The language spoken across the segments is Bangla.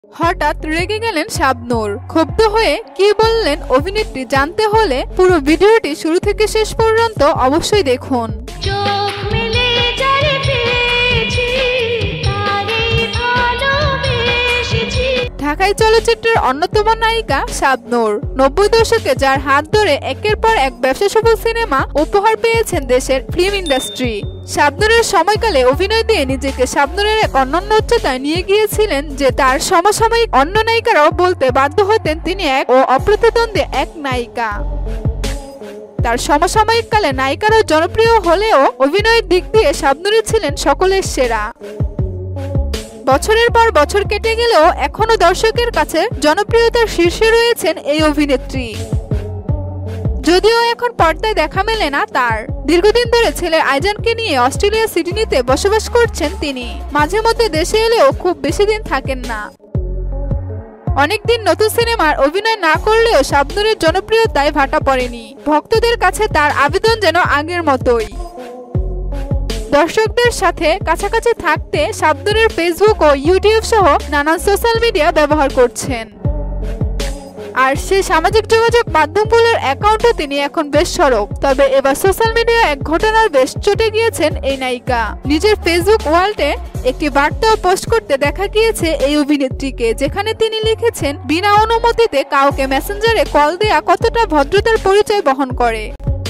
হঠাৎ রেগে গেলেন শাবনূর। ক্ষুব্ধ হয়ে কি বললেন অভিনেত্রী জানতে হলে পুরো ভিডিওটি শুরু থেকে শেষ পর্যন্ত অবশ্যই দেখুন। ঢাকাই চলচ্চিত্রের অন্যতম নায়িকা শাবনূর। ৯০ দশকে যার হাত ধরে একের পর এক ব্যবসাসফল সিনেমা উপহার পেয়েছেন দেশের ফিল্ম ইন্ডাস্ট্রি। শাবনূরের সময়কালে অভিনয় দিয়ে নিজেকে শাবনূরের এক অনন্য উচ্চতায় নিয়ে গিয়েছিলেন যে তার সমসাময়িক অন্য নায়িকারাও বলতে বাধ্য হতেন তিনি এক ও অপ্রতিদ্বন্দ্বী এক নায়িকা। তার সমসাময়িক কালে নায়িকারা জনপ্রিয় হলেও অভিনয়ের দিক দিয়ে শাবনূরই ছিলেন সকলের সেরা। বছরের পর বছর কেটে গেলেও এখনো দর্শকের কাছে জনপ্রিয়তার শীর্ষে রয়েছেন এই অভিনেত্রী। যদিও এখন পর্দায় দেখা মেলে না তার। দীর্ঘদিন ধরে ছেলে আইজানকে নিয়ে অস্ট্রেলিয়া সিডনিতে বসবাস করছেন তিনি। মাঝে মধ্যে দেশে এলেও খুব বেশি দিন থাকেন না। অনেকদিন নতুন সিনেমার অভিনয় না করলেও শাবনূরের জনপ্রিয়তায় ভাটা পড়েনি। ভক্তদের কাছে তার আবেদন যেন আগের মতোই। দর্শকদের সাথে কাছাকাছি থাকতে শাবনূরের ফেসবুক ও ইউটিউব সহ নানান সোশ্যাল মিডিয়া ব্যবহার করছেন। আর সেই সামাজিক যোগাযোগ মাধ্যমগুলোর অ্যাকাউন্টে তিনি এখন বেশ সরব। তবে এবার সোশ্যাল মিডিয়া এক ঘটনার বেশ চটে গিয়েছেন এই নায়িকা। নিজের ফেসবুক ওয়ালে একটি বার্তা পোস্ট করতে দেখা গিয়েছে এই অভিনেত্রীকে, যেখানে তিনি লিখেছেন, বিনা অনুমতিতে কাউকে মেসেঞ্জারে কল দেয়া কতটা ভদ্রতার পরিচয় বহন করে।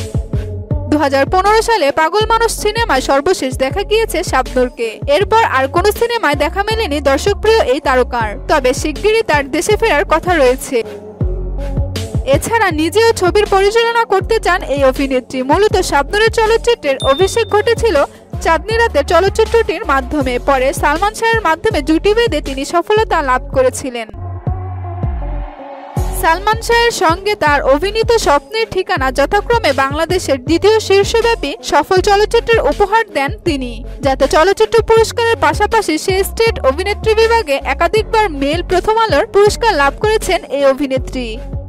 2015 সালে পাগল মানুষ সিনেমায় সর্বশেষ দেখা গিয়েছে শাবনূরকে। এরপর আর কোনো সিনেমায় দেখা মেলেনি দর্শকপ্রিয় এই তারকার। তবে শিগগিরই তার দেশে ফেরার কথা রয়েছে। এছাড়া নিজেও ছবির পরিচালনা করতে চান এই অভিনেত্রী। মূলত শাবনূরের চলচ্চিত্রের অভিষেক ঘটেছিল চাঁদনি রাতের চলচ্চিত্রটির মাধ্যমে। পরে সালমান শাহের মাধ্যমে জুটি বেঁধে তিনি সফলতা লাভ করেছিলেন। সালমান শাহের সঙ্গে তার অভিনীত স্বপ্নের ঠিকানা যথাক্রমে বাংলাদেশের দ্বিতীয় শীর্ষব্যাপী সফল চলচ্চিত্রের উপহার দেন তিনি। যাতে চলচ্চিত্র পুরস্কারের পাশাপাশি শ্রেষ্ঠ অভিনেত্রী বিভাগে একাধিকবার মেল প্রথম আলোর পুরস্কার লাভ করেছেন এই অভিনেত্রী।